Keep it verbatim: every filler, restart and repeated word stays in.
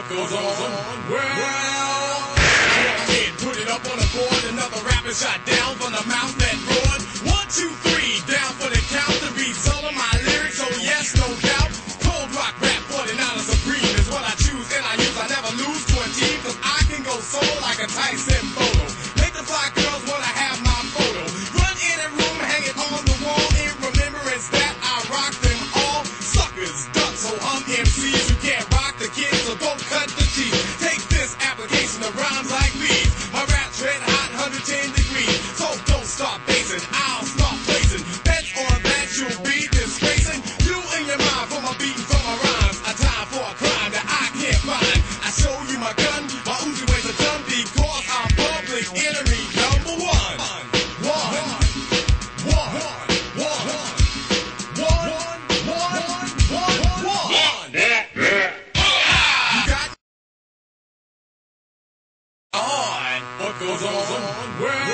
what goes on? Well, I did put it up on the board. Another rapper shot down from the mouth that roared. One, two, three, down for the count. The beats all of my lyrics, so yes, no doubt. Cold rock rap, forty-nine supreme is what I choose and I use. I never lose to a team, cause I can go solo like a Tyson photo. Make the fly girls wanna have my photo. Run in a room, hang it on the wall in remembrance that I rock them all. Suckers, ducks, so I'm M Cs. You can't rock the kids, so don't cut the cheese. Take this application of rhymes like these. My rap's red hot, one hundred ten degrees. So don't start basing, I'll start blazing. Bets on that you'll be disgracing. You in your mind for my beat and for my rhymes. A time for a crime that I can't find. I show you my gun, my Uzi weighs a ton because I'm public enemy number one. One, one, one, one, one, one, one, one, one. You got on what goes on? Well,